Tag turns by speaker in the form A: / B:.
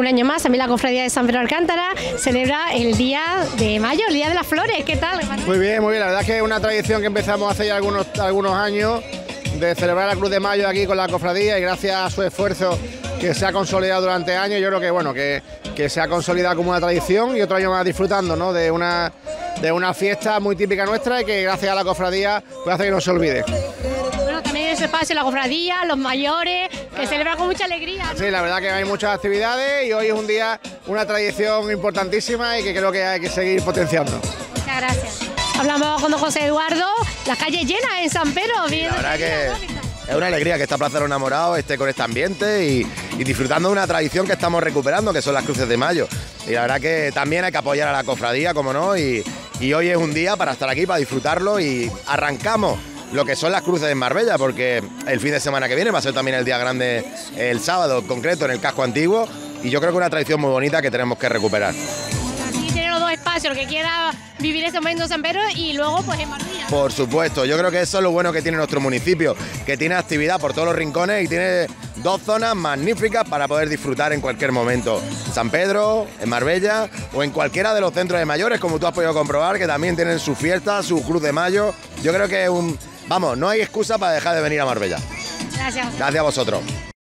A: Un año más, también la Cofradía de San Pedro de Alcántara celebra el Día de Mayo, el Día de las Flores. ¿Qué tal?
B: Muy bien, la verdad es que es una tradición que empezamos hace ya algunos años de celebrar la Cruz de Mayo aquí con la Cofradía, y gracias a su esfuerzo que se ha consolidado durante años, yo creo que bueno, que se ha consolidado como una tradición, y otro año más disfrutando, ¿no?, de una fiesta muy típica nuestra, y que gracias a la Cofradía pues hace que no se olvide.
A: Bueno, también ese espacio, la Cofradía, los mayores, que celebran con mucha alegría, ¿no?
B: Sí, la verdad que hay muchas actividades, y hoy es un día, una tradición importantísima, y que creo que hay que seguir potenciando.
A: Muchas gracias. Hablamos con don José Eduardo, las calles llenas en San Pedro.
C: Sí, la verdad que es una alegría que esta Plaza de los Enamorados esté con este ambiente y disfrutando de una tradición que estamos recuperando, que son las Cruces de Mayo. Y la verdad que también hay que apoyar a la cofradía, como no, y hoy es un día para estar aquí, para disfrutarlo, y arrancamos lo que son las cruces en Marbella, porque el fin de semana que viene va a ser también el día grande, el sábado en concreto, en el casco antiguo, y yo creo que es una tradición muy bonita que tenemos que recuperar.
A: Tiene los dos espacios, el que quiera vivir ese momento en San Pedro y luego pues en Marbella.
C: Por supuesto, yo creo que eso es lo bueno que tiene nuestro municipio, que tiene actividad por todos los rincones y tiene dos zonas magníficas para poder disfrutar en cualquier momento. San Pedro, en Marbella o en cualquiera de los centros de mayores, como tú has podido comprobar, que también tienen su fiesta, su Cruz de Mayo. Yo creo que no hay excusa para dejar de venir a Marbella.
A: Gracias.
C: Gracias a vosotros.